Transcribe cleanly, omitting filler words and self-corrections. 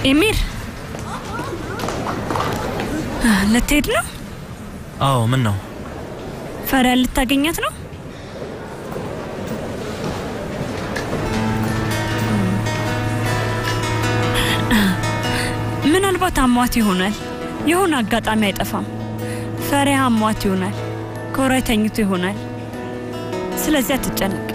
ኤሚር ልትሄድ ነው? አዎ ምን ነው? ፈሪያ ልታገኛት ነው? ምናልባት አሟት ይሆናል። የሆነ አጋጣሚ አይጠፋም። ፈሪያ አሟት ይሆናል። ኮራይ ተኝቶ ይሆናል። ስለዚህ አትጨነቅ።